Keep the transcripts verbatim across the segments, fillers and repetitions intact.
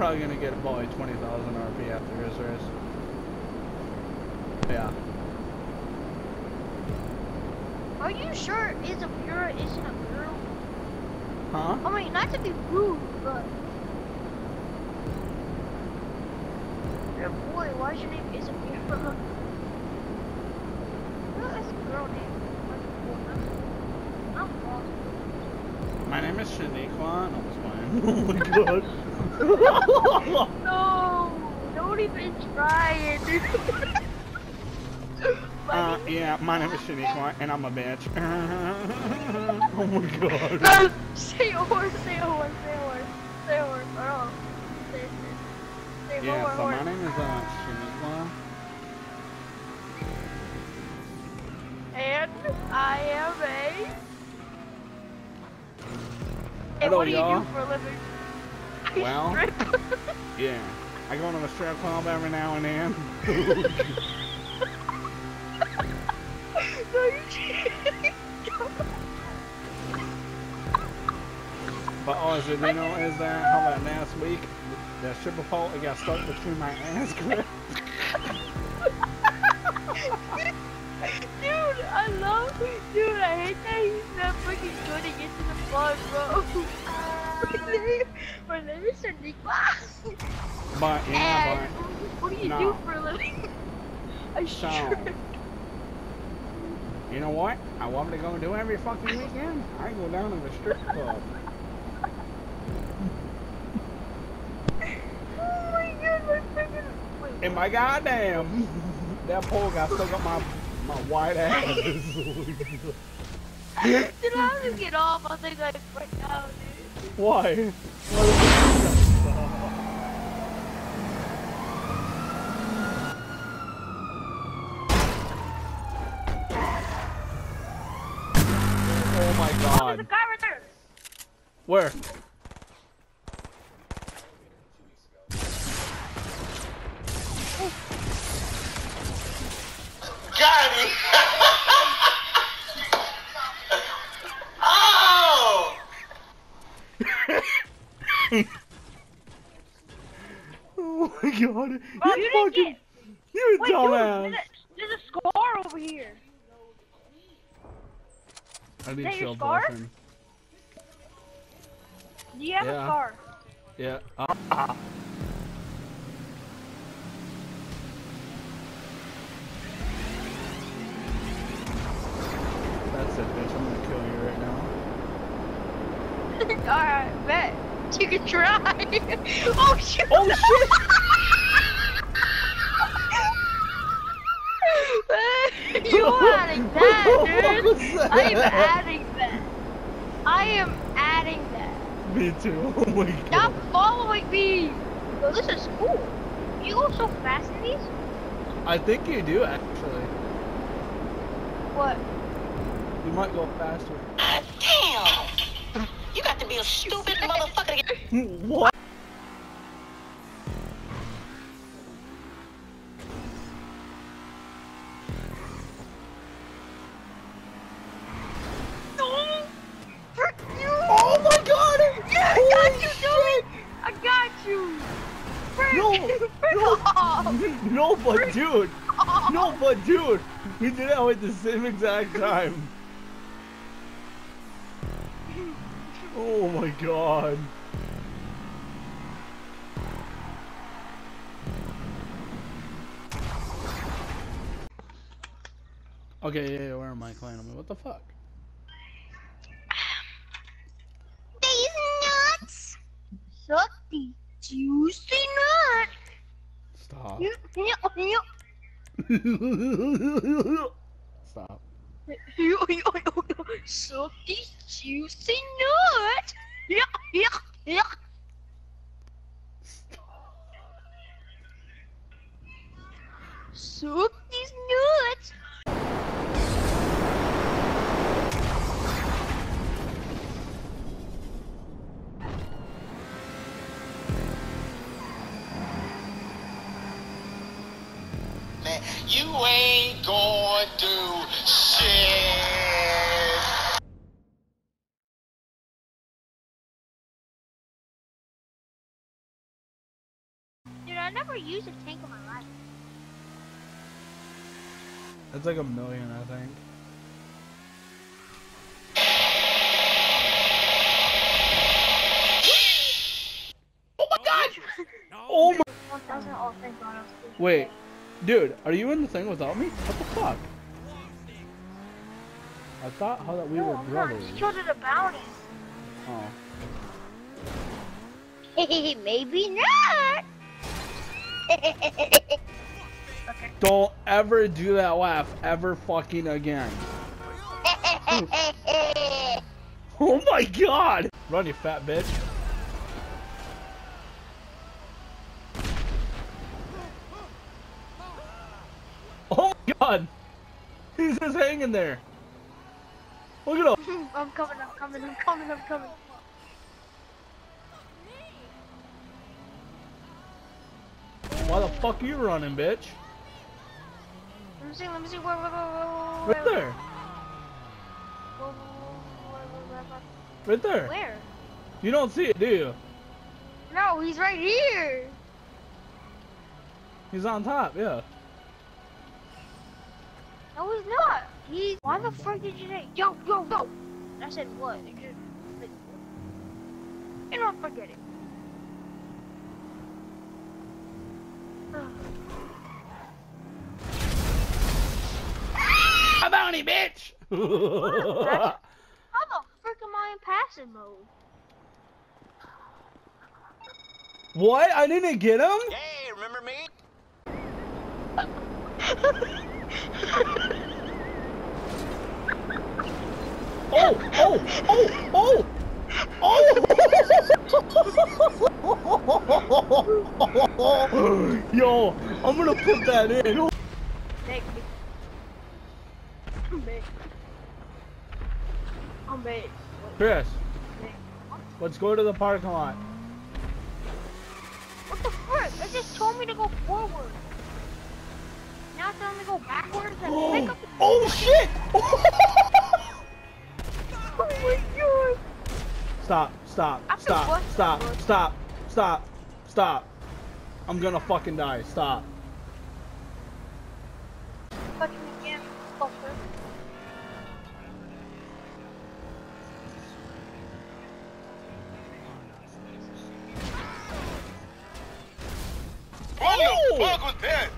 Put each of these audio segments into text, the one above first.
probably gonna get about like twenty thousand R P after this race. Yeah. Are you sure it's a pure isn't a girl? Huh? I mean, not to be rude, but you're a boy. Why's your name is a pure? Well, it's a girl name. I'm lost. My name is Shaniqua. No, it's fine. Oh my god. No, don't even try it, dude. Uh, yeah, my name is Shaniqua, and I'm a bitch. Oh my god. Say a horse, say a horse, say a horse, say a horse. Oh, say, say, say Yeah, more, so horse. my name is uh, Shaniqua. And I am a... Hey, Hello, what do you y'all. do for a living? I Well, strip. Yeah, I go to a strip club every now and then. No, you can't. But all you know is that how about last week, that stripper pole it got stuck between my ass grips. Dude, I love, dude, I hate that he's not freaking good to get to the fun, bro. My name, my name is Shaniqua. But yeah, And what do you no. do for a living? I So, sure. you know what? I want to go do every fucking weekend. I go down to the strip club. Oh my god, my freaking. Wait, And my goddamn, that pole got stuck up my my white ass. dude, how to get off? I think I right now, dude. Why? Oh my Oh, god. there's a guy right there. Where? Got him! Oh! Oh my god. Oh, you you didn't fucking, get. you Wait, dude, dumbass. there's a, there's a scar over here. I need that to your show scar? boyfriend. Do you have Yeah. a scar? Yeah. Ah. That's it, bitch. I'm gonna kill you right now. Alright, bet. You can try. Oh shit! Oh shit! You're adding that, What was dude. that? I am adding that. I am adding that. Me too. Oh my god. Stop following me. Yo, this is cool. You go so fast in these? I think you do actually. What? You might go faster. Damn! You got to be a stupid motherfucker. What? No! Frick you! Oh my god! Yeah, I got you, dude! I got you! Frick! No! Frick No! off! No, but dude! off. No, but dude! We did it at the same exact time. Oh my god. Okay, yeah, yeah, where am I clan? What the fuck? These nuts! Suck the juicy nut! Stop. You, you, you, Stop. you, you, you, suck the juicy nut! Yeah, yeah, yeah. Suck these nuts! Man, you ain't going to do shit. never used a tank in my life. It's like a million, I think. Oh my god! Oh my. one thousand, oh, thank God. I was supposed to Wait, say. dude, are you in the thing without me? What the fuck? I thought how that we No, were I'm not. brothers. Just killed it a bounty. Oh. Maybe not. Okay. Don't ever do that laugh ever fucking again. Oh my god! Run, you fat bitch. Oh my god! He's just hanging there. Look at him. I'm coming, I'm coming, I'm coming, I'm coming. Why the fuck are you running, bitch? Let me see, let me see, where, where, where, where, Right there. where, where, where, where, Right there. where? You don't see it, do you? No, he's right here. He's on top, yeah. No, he's not. He's. Why the fuck did you say, yo, yo, yo? I said what? You just. Like, you know, forget it. A bounty, bitch! How the frick am I in passive mode? What? I didn't get him? Hey, remember me? Oh, oh, oh, oh, oh! Yo, I'm gonna put that in. Nick. I'm bait. I'm bait. Chris, Nick. let's go to the parking lot. What the frick? It just told me to go forward. Now it's telling me to go backwards and pick up the. Oh shit! Oh my god! Stop, stop, After stop, what? stop, stop, stop, stop. I'm gonna fucking die. Stop. Fucking again, fucker. What the fuck was that?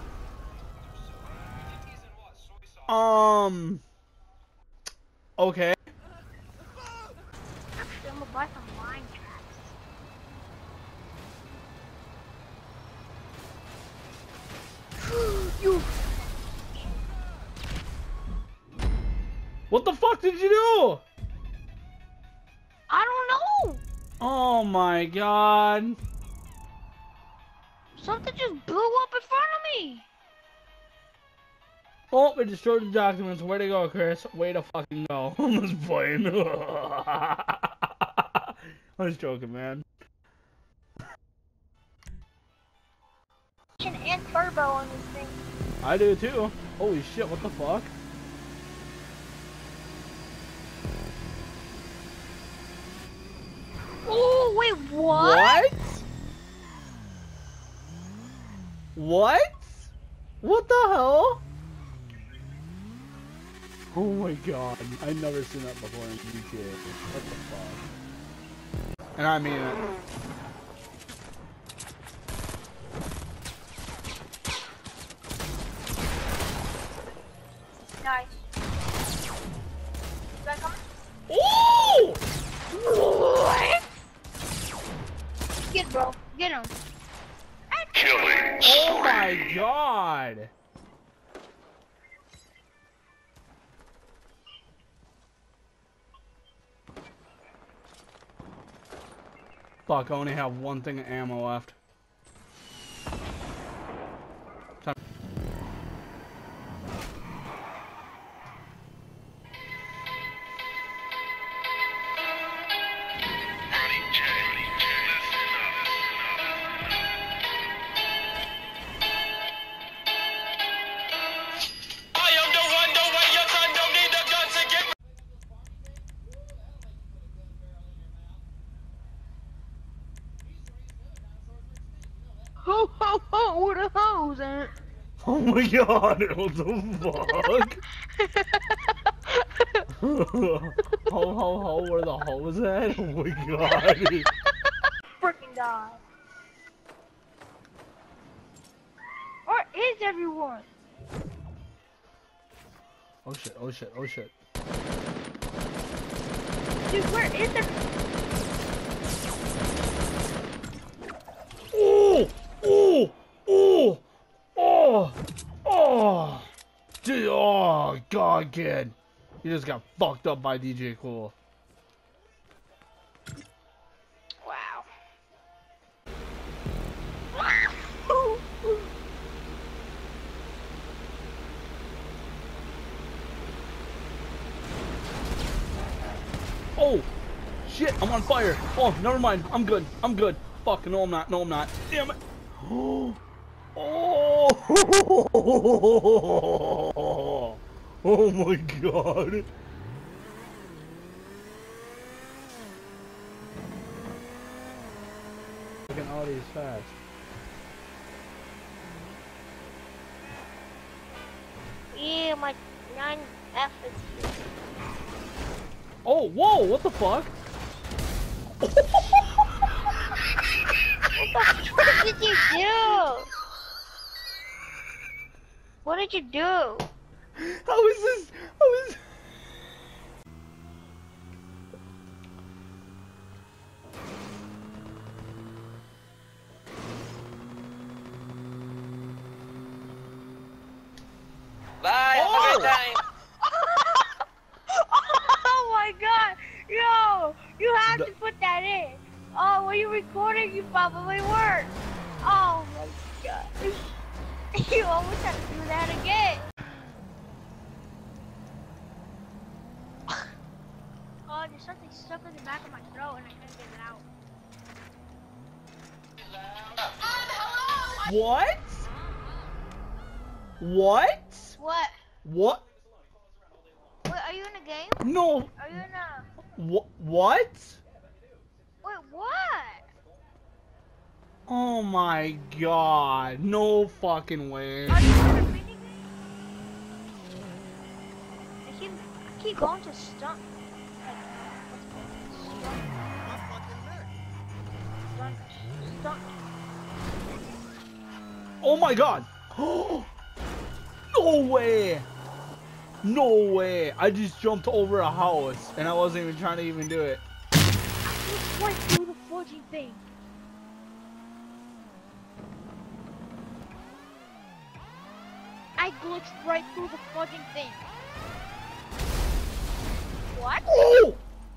Um. Okay. Actually, I'm gonna buy some mine traps. You. What the fuck did you do? I don't know. Oh my god. Something just blew up in front of me. Oh, we destroyed the documents. Way to go, Chris. Way to fucking go. I'm just playing. I'm just joking, man. And turbo on this thing. I do too. Holy shit, what the fuck? Oh, wait, what? What? What? What the hell? Oh my god. I've never seen that before in G T A. What the fuck? And I mean it. Nice. Is that coming? Oh! What? Get bro. Get him. Killing. Oh my god! Fuck, I only have one thing of ammo left. Time. I am the one, the way your son don't need a gun to get. hoes ain't. Oh my god, what the fuck? Ho ho ho, where the hoes at? Oh my god. Freaking die. Where is everyone? Oh shit, oh shit, oh shit. Dude, where is it? Oh! Oh! Oh! Oh! Oh! Dude, oh god, kid. You just got fucked up by D J Cool. Wow. Oh! Shit, I'm on fire. Oh, never mind. I'm good. I'm good. Fuck, no I'm not. No I'm not. Damn it. Oh! Oh! Oh my god. Fucking Audi is fast. Yeah, my nine F is here. Oh, whoa, what the fuck? What the fuck did you do? What did you do? How is this? How is... Bye, have a good time. Oh my god! Yo! You have The- to put that in! Oh, were you recording? You probably weren't! Oh my god. You almost have to do that again! Oh, there's something stuck in the back of my throat and I can't get it out. What? What? What? What? Wait, are you in a game? No. Are you in a... What? What? Wait, what? Oh my god. No fucking way. Are you in a mini game? I keep, I keep going to stunt. Stunt. Stunt. Oh my god. No way. No way. I just jumped over a house and I wasn't even trying to even do it. I just went through the forging thing. I glitched right through the forging thing. What? Oh!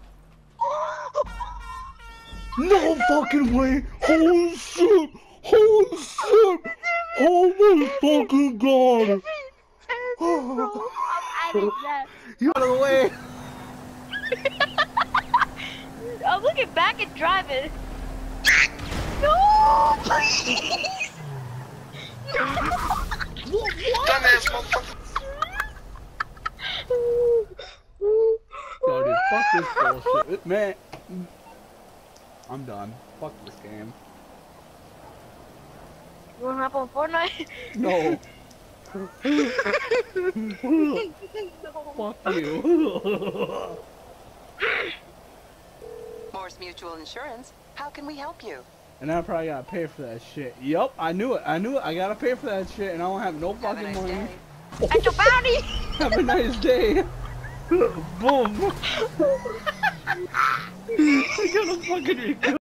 No fucking way. Holy shit. Holy shit. Oh my fucking god. Bro, I'm adding that. You out of the way. I'm looking back and driving. No, please. No. What? Dumbass motherfucker. Yo, dude, fuck this bullshit. Man, I'm done. Fuck this game. You wanna hop on Fortnite? No. No. Fuck you. Morse Mutual Insurance, how can we help you? And I probably gotta pay for that shit. Yup, I knew it. I knew it. I gotta pay for that shit, and I don't have no Have a fucking nice money. day. That's your bounty! Have a nice day. Boom. I gotta fucking record.